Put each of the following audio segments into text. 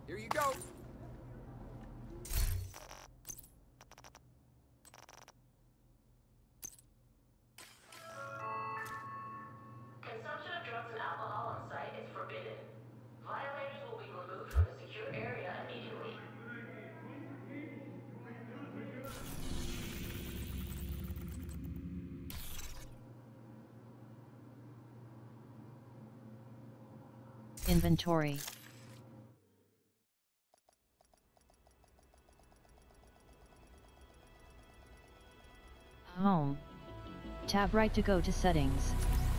Here you go. Consumption of drugs and alcohol on site is forbidden. Violators will be removed from the secure area immediately. Inventory. Home. Tab right to go to settings.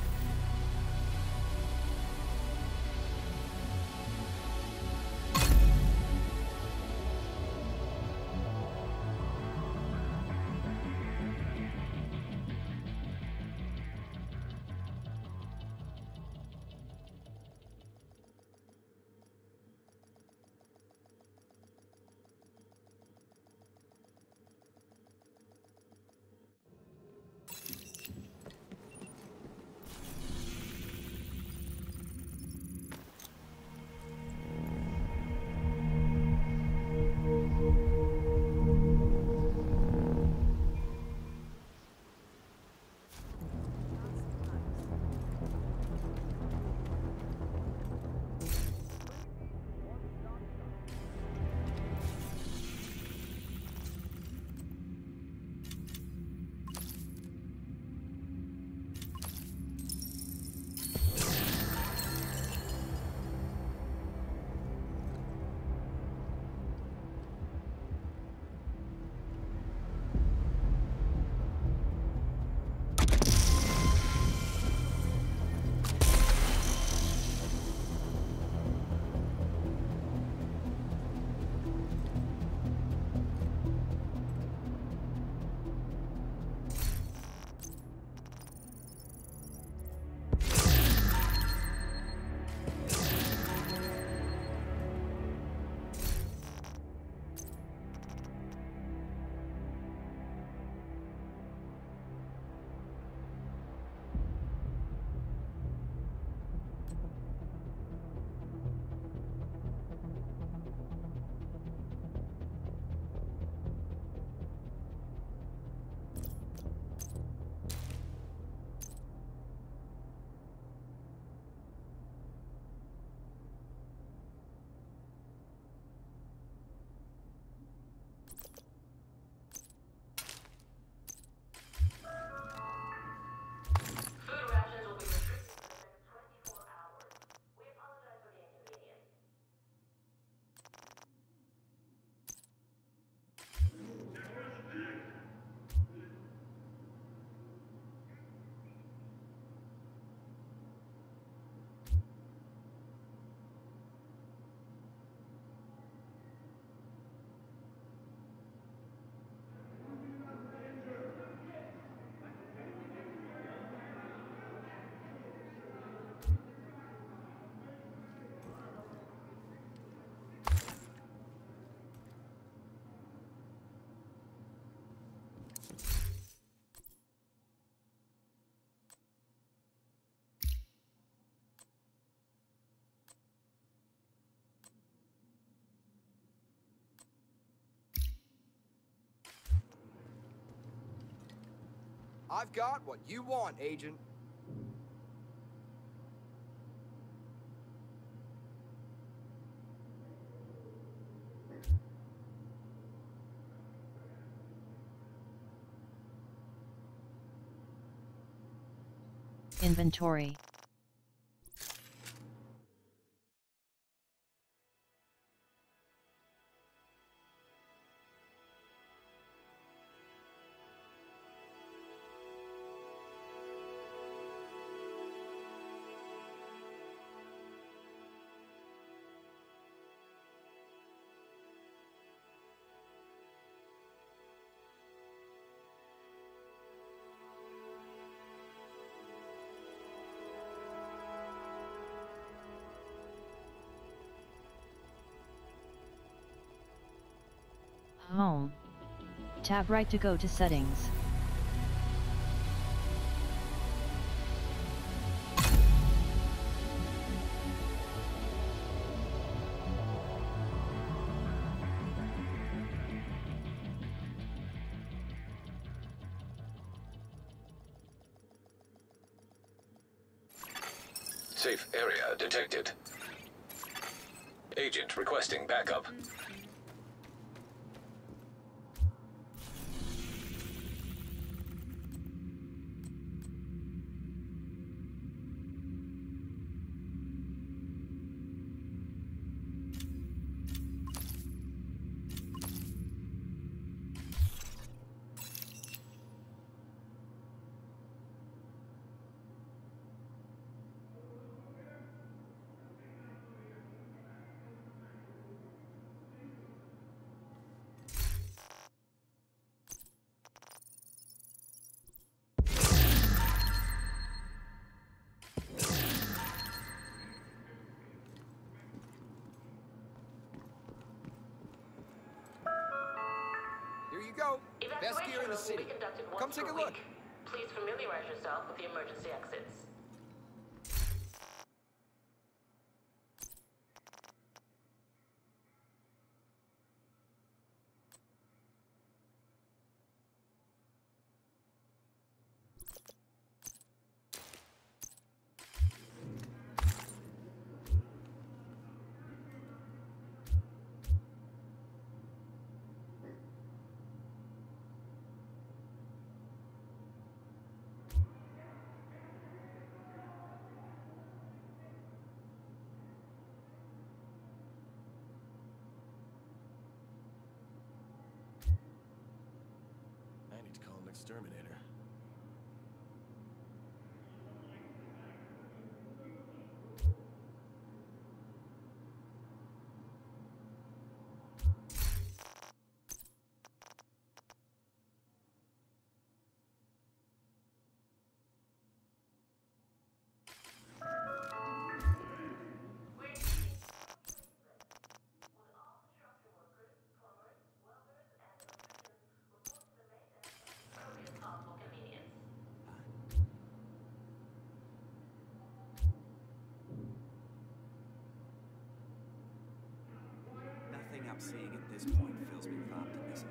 I've got what you want, Agent. Inventory. Home. Tab right to go to settings. Safe area detected. Agent requesting backup. Here you go. Best Evacuation gear in the drills will city. be conducted Come once take per a look. week. Please familiarize yourself with the emergency exits. I need to call an exterminator. Earliest possible convenience. Nothing I'm seeing at this point fills me with optimism.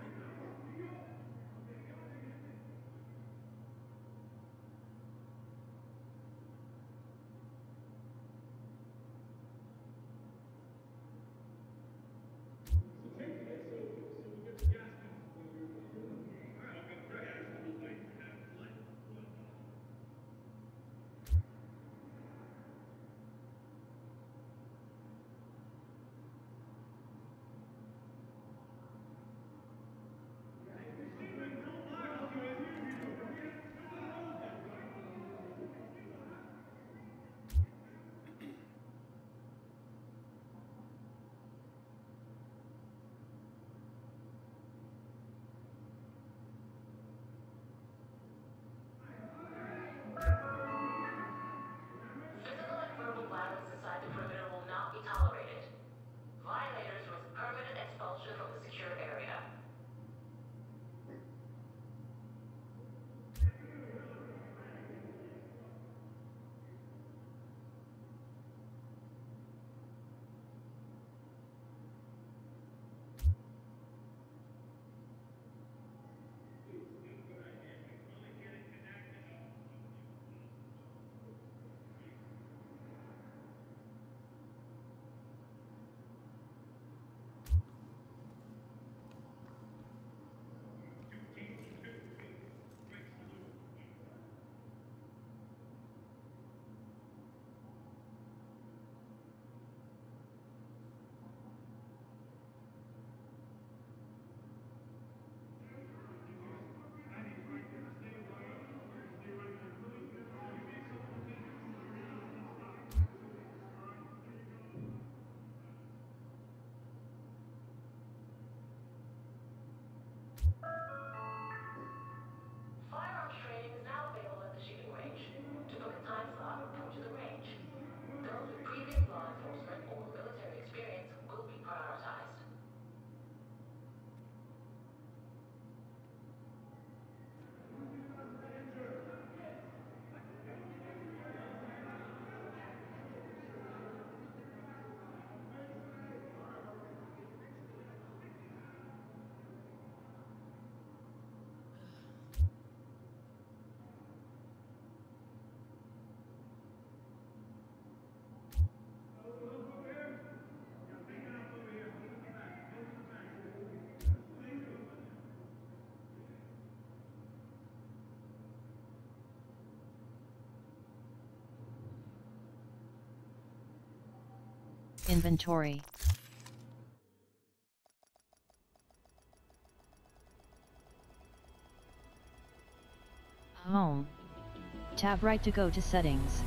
Inventory. Home. Tab right to go to settings.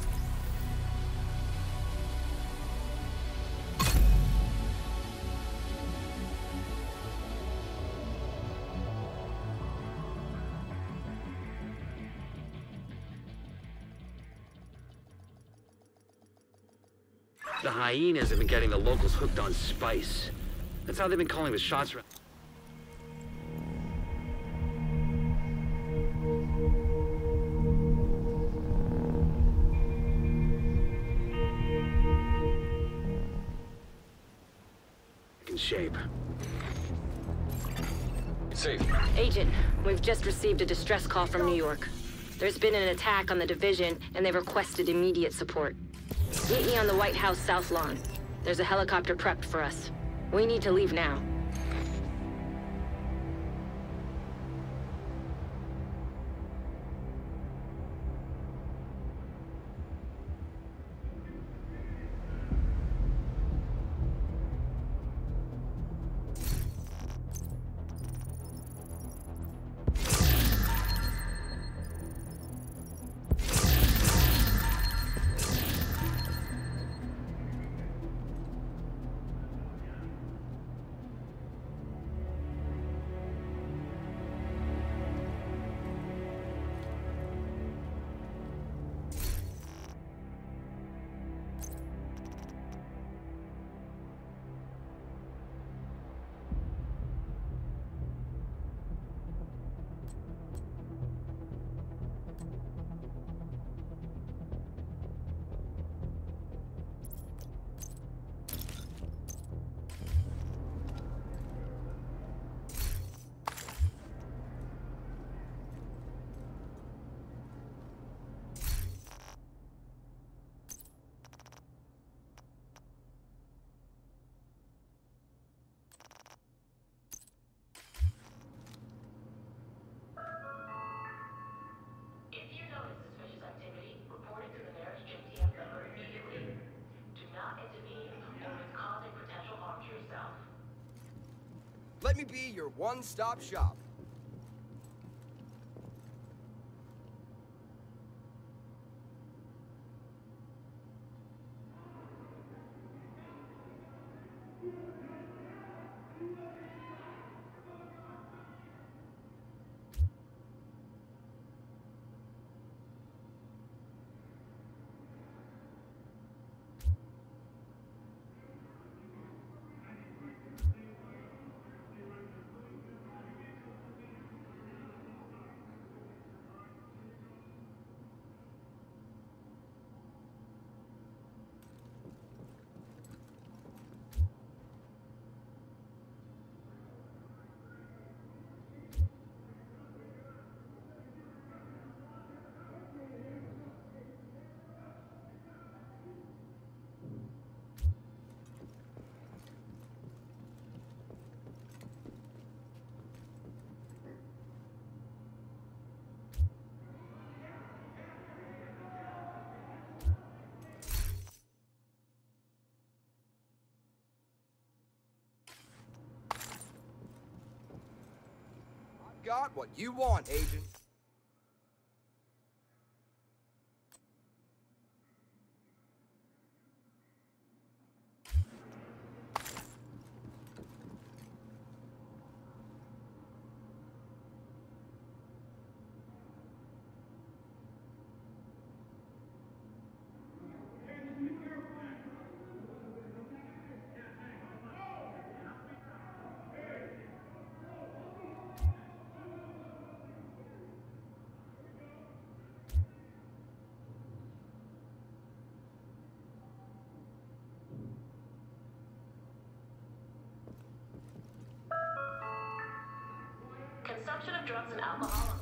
The hyenas have been getting the locals hooked on spice. That's how they've been calling the shots around. In shape. Safe. Agent, we've just received a distress call from New York. There's been an attack on the division, and they've requested immediate support. Meet me on the White House South Lawn. There's a helicopter prepped for us. We need to leave now. If you notice suspicious activity, report it to the nearest JTF member immediately. Do not intervene or risk causing potential harm to yourself. Let me be your one-stop shop. Got what you want, Agent. Consumption of drugs and alcohol